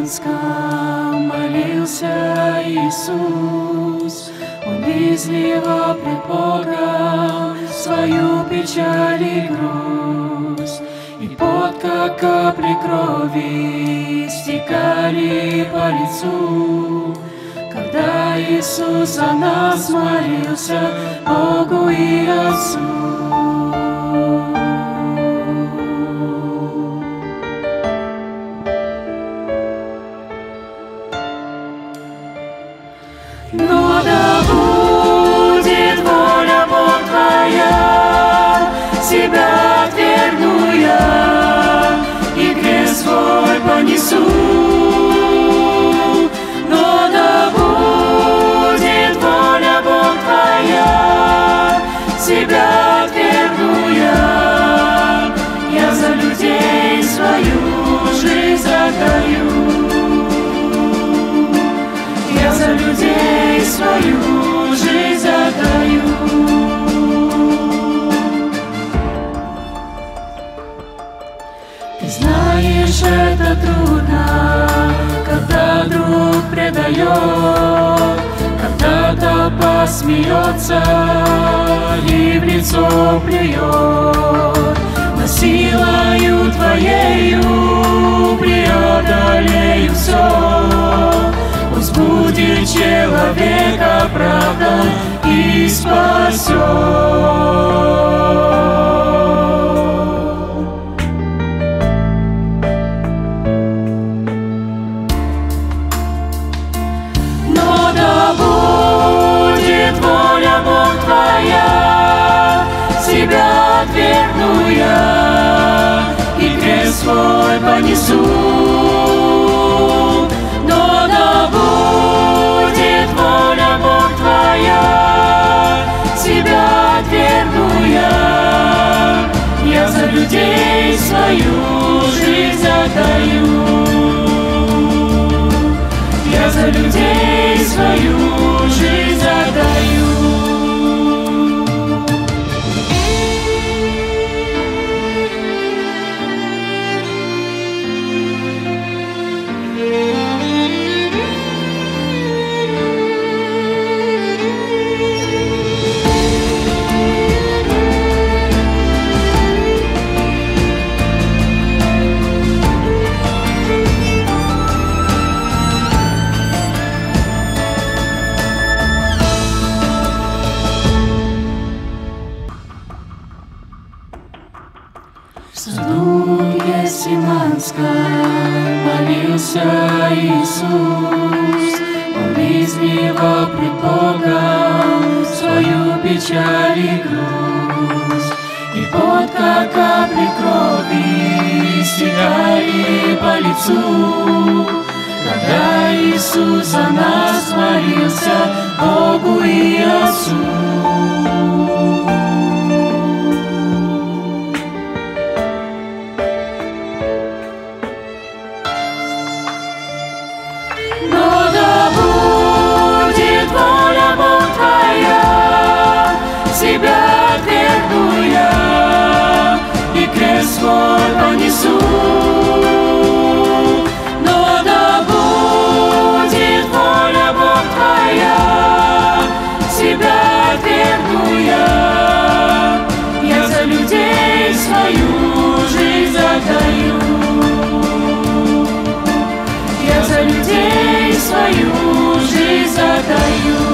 Гефсиманском молился Иисус. Он изливал пред Богом свою печаль и грусть, и пот, как капли крови, стекали по лицу, когда Иисус о нас молился Богу и Отцу. Но да будет воля Бог Твоя, себя отвергну я, и крест свой понесу. Но да будет воля Бог Твоя, себя отвергну я за людей свою жизнь отдаю. Я за людей свою жизнь отдаю. Ты знаешь, это трудно, когда друг предает, когда толпа смеется и в лицо плюет, но силою Твоею преодолею все. Пусть будет человек оправдан и спасен. Но да будет воля Бог Твоя, себя отвергну я, и крест свой понесу. Я за людей свою жизнь отдаю. Я за людей свою жизнь отдаю. В саду Гефсиманском молился Иисус. Он изливал пред Богом свою печаль и грусть, и пот, как капли крови, стекали по лицу, когда Иисус за нас молился Богу и Отцу. Но да будет воля Бог Твоя, себя отвергну я, и крест свой понесу. Но да будет воля Бог Твоя, себя отвергну я за людей свою жизнь отдаю. Я за людей свою жизнь отдаю.